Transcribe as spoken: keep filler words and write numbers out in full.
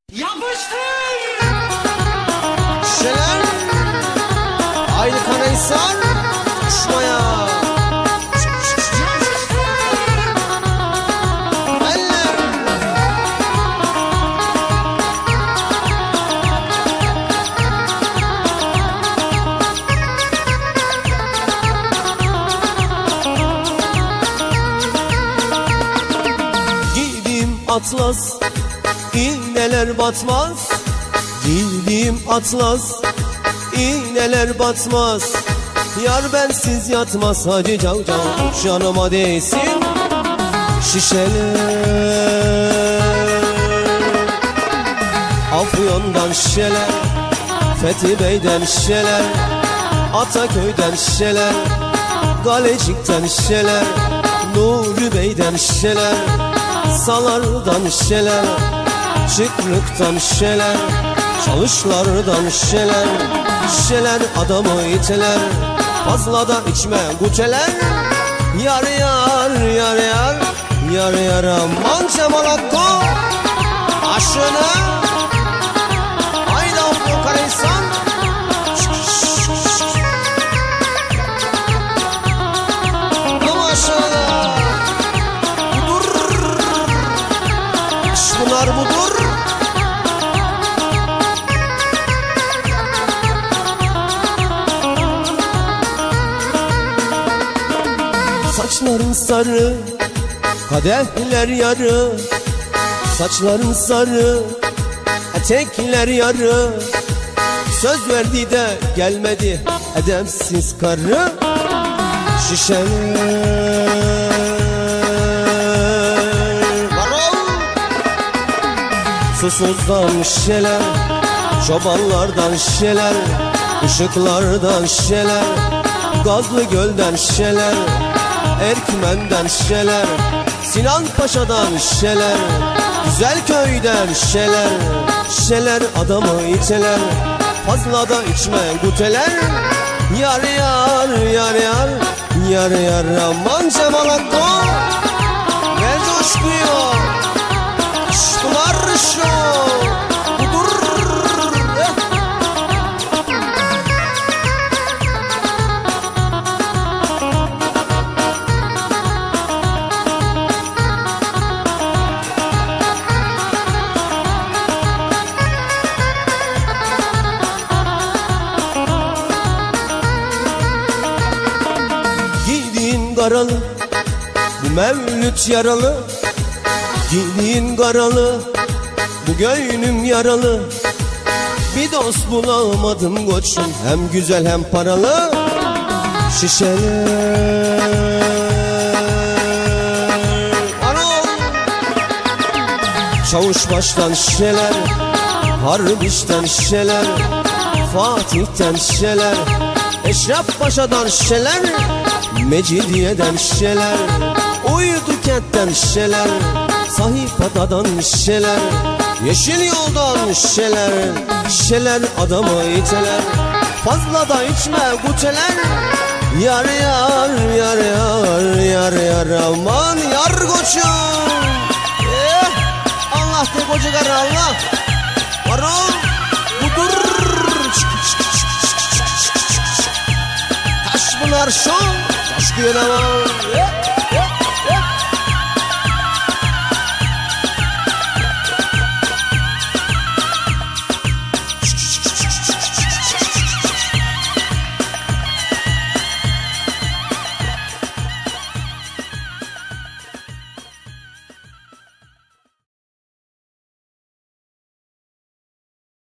Yapıştır! Şişeler aynı Karahisar uçmaya. Eller giydiğim atlas İğneler batmaz, giydiğim atlas İğneler batmaz, yar bensiz yatmaz. Hacı cav cav canıma değsin şişeler. Afyon'dan şişeler, Fethi Bey'den şişeler, Ataköy'den şişeler, Galecik'ten şişeler, Nuri Bey'den şişeler, Salar'dan şişeler, Çıkrık'tan şişeler, Çalışlardan şişeler. Şişeler adamı iteler, fazla da içme guteler. Yar yar yar yar yar yar aman Cemal Hakkı aşığına. Haydi Afyon Karahisar. Ama aşağıda budur, aşkılar budur. Saçların sarı, kadehler yarı. Saçların sarı, etekler yarı. Söz verdi de gelmedi edepsiz karı. Şişeler susuzdan şişeler, çobanlardan şişeler, ışıklardan şişeler, Gazlı Göl'den şişeler, Erkmen'den şişeler, Sinan Paşa'dan şişeler, Güzelköy'den şişeler. Şişeler adamı iteler, fazla da içme guteler. Yar yar yar yar yar yar aman Cemal Hakkı ver coşkuyu. Aşklar şu budur. Karalı, bu mevlüt yaralı. Giydiğin karalı, bu göğnüm yaralı. Bir dost bulamadım koçum, hem güzel hem paralı. Şişeler anam, Çavuşbaş'tan şişeler, Harbiş'ten şişeler, Fatih'ten şişeler, Eşref Paşa'dan şişeler, Mecidiye'den şişeler, Uydu Kent'ten şişeler, Sahip Adadan şişeler, Yeşil Yoldan şişeler. Şişeler adamı iteler, fazla da içme guteler. Yar yar yar yar yar yar aman yar koçum. Eh, Allah de koca karı Allah. Varol budur. Taşpınar şov, taşkıyana var.